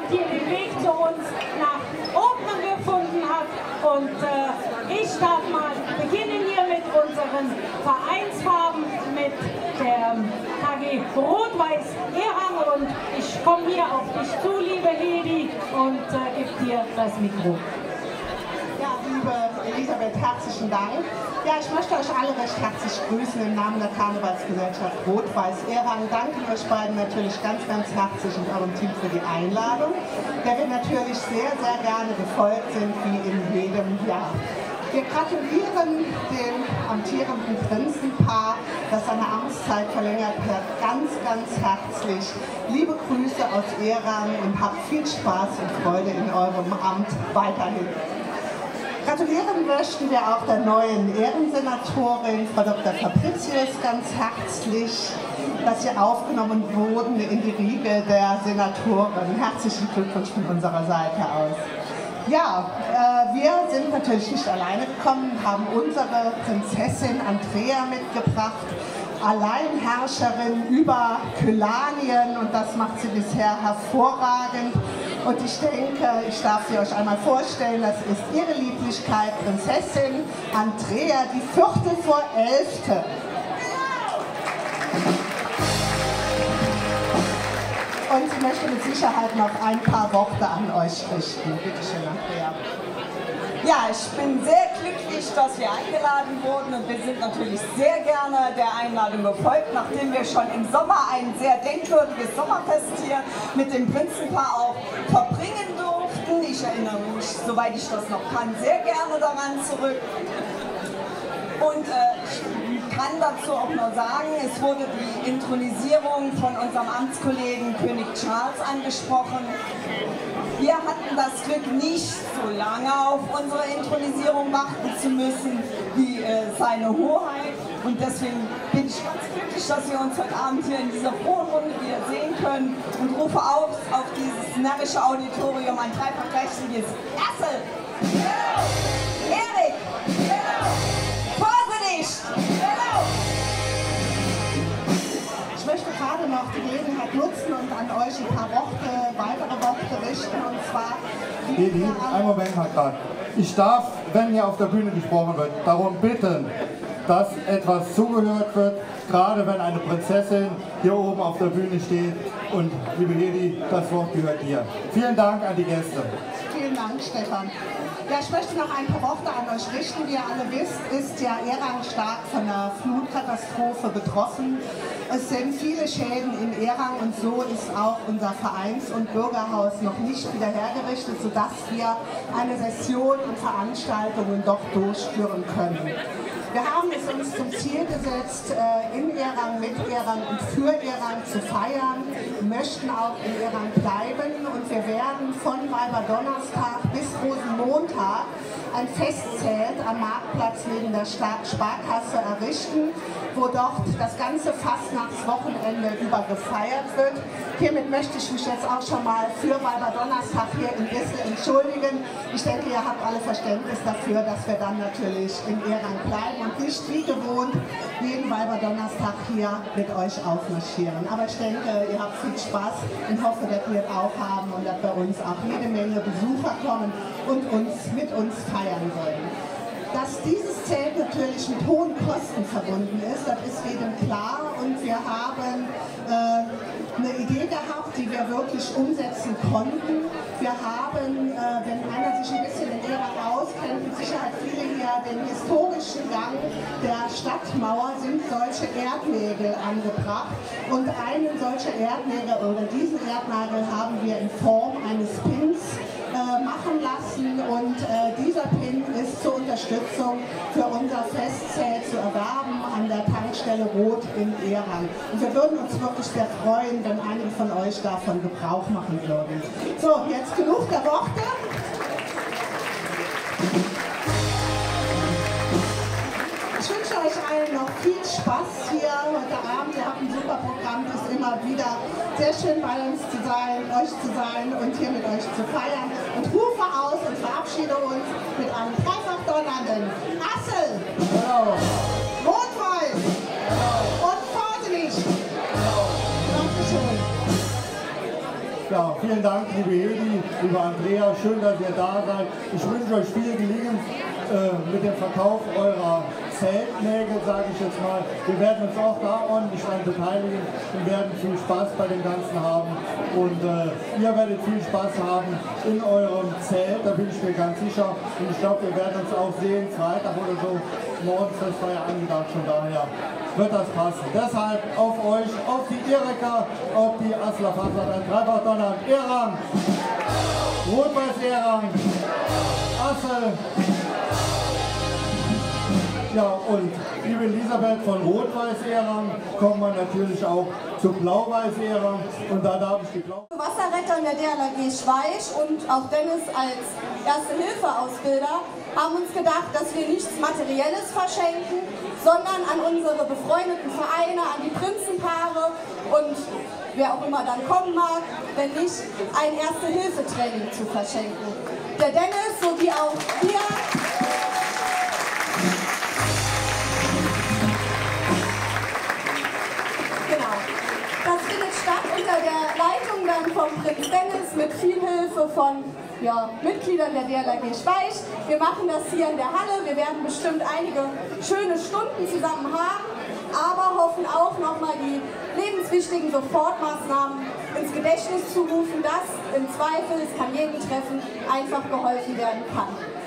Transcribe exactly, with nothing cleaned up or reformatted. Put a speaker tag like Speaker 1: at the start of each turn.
Speaker 1: hier den Weg zu uns nach oben gefunden hat. Und äh, ich darf mal beginnen hier mit unseren Vereinsfarben, mit der K G Rot-Weiß Errang. Und ich komme hier auf dich zu, liebe Hedi, und äh, gebe dir das Mikro.
Speaker 2: Ja, liebe Elisabeth, herzlichen Dank. Ja, ich möchte euch alle recht herzlich grüßen im Namen der Karnevalsgesellschaft Rot-Weiß Errang. Danke euch beiden natürlich ganz, ganz herzlich und eurem Team für die Einladung, der wir natürlich sehr, sehr gerne gefolgt sind, wie in jedem Jahr. Wir gratulieren dem amtierenden Prinzenpaar, das seine Amtszeit verlängert hat, ganz, ganz herzlich. Liebe Grüße aus Errang und habt viel Spaß und Freude in eurem Amt weiterhin. Gratulieren möchten wir auch der neuen Ehrensenatorin, Frau Doktor Fabricius, ganz herzlich, dass sie aufgenommen wurden in die Riege der Senatoren. Herzlichen Glückwunsch von unserer Seite aus. Ja, äh, wir sind natürlich nicht alleine gekommen, haben unsere Prinzessin Andrea mitgebracht, Alleinherrscherin über Kylanien, und das macht sie bisher hervorragend. Und ich denke, ich darf sie euch einmal vorstellen, das ist ihre Lieblichkeit, Prinzessin Andrea, die Viertel vor Elfte. Und sie möchte mit Sicherheit noch ein paar Worte an euch richten. Bitte schön, Andrea.
Speaker 3: Ja, ich bin sehr glücklich, dass wir eingeladen wurden, und wir sind natürlich sehr gerne der Einladung gefolgt, nachdem wir schon im Sommer ein sehr denkwürdiges Sommerfest hier mit dem Prinzenpaar auch verbringen durften. Ich erinnere mich, soweit ich das noch kann, sehr gerne daran zurück. Und äh, ich kann dazu auch nur sagen, es wurde die Inthronisierung von unserem Amtskollegen König Charles angesprochen. Wir hatten das Glück, nicht so lange auf unsere Inthronisierung warten zu müssen wie äh, seine Hoheit. Und deswegen bin ich ganz glücklich, dass wir uns heute Abend hier in dieser frohen Runde wieder sehen können, und rufe auf auf dieses närrische Auditorium ein dreifachrechtliches Erssel! Erik! Vorsicht!
Speaker 2: Ich möchte gerade noch die Gelegenheit nutzen und an euch ein paar Worte, weitere Worte richten, und zwar...
Speaker 4: Edi, einen Moment mal gerade. Ich darf, wenn hier auf der Bühne gesprochen wird, darum bitten, dass etwas zugehört wird, gerade wenn eine Prinzessin hier oben auf der Bühne steht. Und liebe Hedi, das Wort gehört dir. Vielen Dank an die Gäste.
Speaker 2: Vielen Dank, Stefan. Ja, ich möchte noch ein paar Worte an euch richten. Wie ihr alle wisst, ist ja Errang stark von der Flutkatastrophe betroffen. Es sind viele Schäden in Errang, und so ist auch unser Vereins- und Bürgerhaus noch nicht wieder hergerichtet, sodass wir eine Session und Veranstaltungen doch durchführen können. Wir haben es uns zum Ziel gesetzt, in Errang, mit Errang und für Errang zu feiern, möchten auch in Errang bleiben, und wir werden von Weiberdonnerstag bis Rosenmontag ein Festzelt am Marktplatz neben der Sparkasse errichten, wo dort das ganze Fastnachtswochenende über gefeiert wird. Hiermit möchte ich mich jetzt auch schon mal für Weiberdonnerstag hier in Issel entschuldigen. Ich denke, ihr habt alle Verständnis dafür, dass wir dann natürlich in Errang bleiben und nicht wie gewohnt jeden Weiberdonnerstag hier mit euch aufmarschieren. Aber ich denke, ihr habt viel Spaß und hoffe, dass wir es auch haben und dass bei uns auch jede Menge Besucher kommen und uns mit uns feiern wollen. Dass dieses Zelt natürlich mit hohen Kosten verbunden ist, das ist jedem klar, und wir haben äh, eine Idee gehabt, die wir wirklich umsetzen konnten. Wir haben, äh, wenn einer sich ein bisschen in Errang auskennt, mit Sicherheit viele hier, den historischen Gang der Stadtmauer sind solche Erdnägel angebracht, und einen solcher Erdnägel oder diesen Erdnagel haben wir in Form eines Pins äh, machen lassen, und äh, dieser Pin ist zur Unterstützung für unser Festzelt zu erwerben an der Tankstelle Rot in Errang. Und wir würden uns wirklich sehr freuen, wenn einige von euch davon Gebrauch machen würden. So, jetzt genug der Worte. Ich wünsche euch allen noch viel Spaß hier heute Abend. Ihr habt ein super Programm, es ist immer wieder sehr schön bei uns zu sein, euch zu sein und hier mit euch zu feiern. Und rufe aus und verabschiede uns mit einem dreifach donnernden Assel, Rot-Weiß und Vorsicht. Dankeschön.
Speaker 4: Ja, vielen Dank, liebe Hedi, liebe Andrea, schön, dass ihr da seid. Ich wünsche euch viel Gelingen äh, mit dem Verkauf eurer Zeltnägel, sage ich jetzt mal. Wir werden uns auch da ordentlich dran beteiligen und werden viel Spaß bei dem Ganzen haben. Und äh, ihr werdet viel Spaß haben in eurem Zelt, da bin ich mir ganz sicher. Und ich glaube, wir werden uns auch sehen, Freitag oder so. Morgens, das war ja angedacht, von daher wird das passen. Deshalb auf euch, auf die Erika, auf die Aslafasa, der Dreifachdonner, Erang, Rot-Weiß-Erang, Assel. Ja, und liebe Elisabeth von Rot-Weiß-Erang, kommen wir natürlich auch zu Blau-Weiß-Erang. Und da darf ich geglaubt.
Speaker 5: Wasserretter in der D L R G Schweich und auch Dennis als Erste-Hilfe-Ausbilder haben uns gedacht, dass wir nichts Materielles verschenken, sondern an unsere befreundeten Vereine, an die Prinzenpaare und wer auch immer dann kommen mag, wenn nicht, ein Erste-Hilfe-Training zu verschenken. Der Dennis sowie auch wir Das findet statt unter der Leitung dann vom Prinz Dennis mit viel Hilfe von ja, Mitgliedern der D L R G Schweich. Wir machen das hier in der Halle. Wir werden bestimmt einige schöne Stunden zusammen haben, aber hoffen auch nochmal die lebenswichtigen Sofortmaßnahmen ins Gedächtnis zu rufen, dass im Zweifel, es kann jeden treffen, einfach geholfen werden kann.